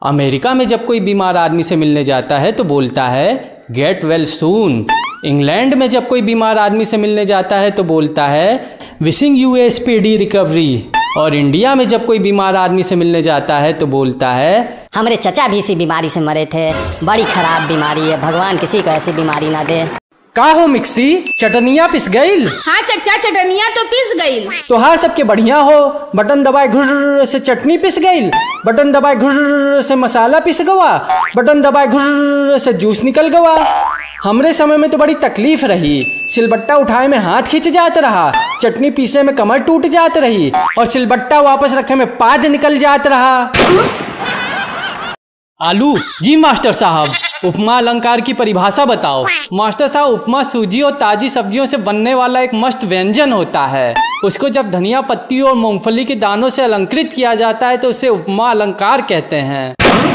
America में जब कोई बीमार आदमी से मिलने जाता है तो बोलता है गेट वेल सून। इंग्लैंड में जब कोई बीमार आदमी से मिलने जाता है तो बोलता है wishing you a speedy recovery. और इंडिया में जब कोई बीमार आदमी से मिलने जाता है तो बोलता है हमारे चचा भी इसी बीमारी से मरे थे, बड़ी खराब बीमारी है, भगवान किसी को ऐसी बीमारी ना दे। का हो मिक्सी चटनिया पिस गईल? हाँ चचा चटनिया तो पिस गईल। तो हाँ सबके बढ़िया हो, बटन दबाए घुर्र से चटनी पिस गईल, बटन दबाए घुर्र से मसाला पिस गवा, बटन दबाए घुर्र से जूस निकल गवा। हमरे समय में तो बड़ी तकलीफ रही, सिलबट्टा उठाए में हाथ खिंच जात रहा, चटनी पीसे में कमर टूट जात रही और सिलबट्टा वापस रखे में पाद निकल जात रहा। आलू जी मास्टर साहब, उपमा अलंकार की परिभाषा बताओ। मास्टर साहब, उपमा सूजी और ताजी सब्जियों से बनने वाला एक मस्त व्यंजन होता है। उसको जब धनिया पत्ती और मूंगफली के दानों से अलंकृत किया जाता है तो उसे उपमा अलंकार कहते हैं।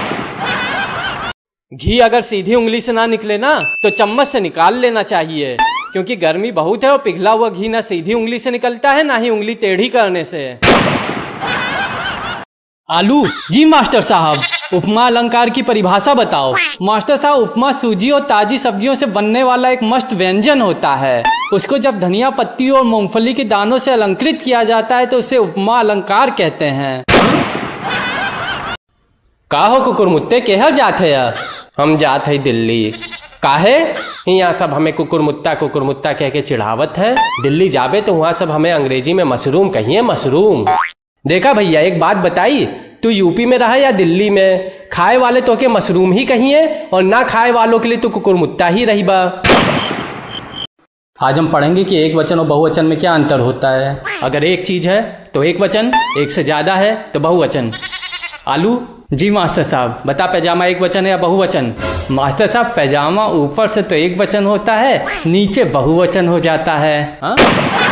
घी अगर सीधी उंगली से ना निकले ना तो चम्मच से निकाल लेना चाहिए, क्योंकि गर्मी बहुत है और पिघला हुआ घी ना सीधी उंगली से निकलता है ना ही उंगली टेढ़ी करने से। आलू जी मास्टर साहब, उपमा अलंकार की परिभाषा बताओ। मास्टर साहब, उपमा सूजी और ताजी सब्जियों से बनने वाला एक मस्त व्यंजन होता है। उसको जब धनिया पत्ती और मूंगफली के दानों से अलंकृत किया जाता है तो उसे उपमा अलंकार कहते हैं। का हो कुकुरमुत्ते केहर जात है? हम जात है दिल्ली। काहे? यहाँ सब हमें कुकुरमुत्ता कह के चिढ़ावत है। दिल्ली जाबे तो वहाँ सब हमें अंग्रेजी में मशरूम कहिए, मशरूम। देखा भैया, एक बात बताई, तू यूपी में रहा या दिल्ली में, खाए वाले तो के मशरूम ही कहिए और ना खाए वालों के लिए तो कुकुरमुत्ता ही रही बा। आज हम पढ़ेंगे कि एक वचन और बहुवचन में क्या अंतर होता है। अगर एक चीज है तो एक वचन, एक से ज्यादा है तो बहुवचन। आलू जी मास्टर साहब, बता पैजामा एक वचन है या बहुवचन? मास्टर साहब, पैजामा ऊपर से तो एक वचन होता है, नीचे बहुवचन हो जाता है। हाँ?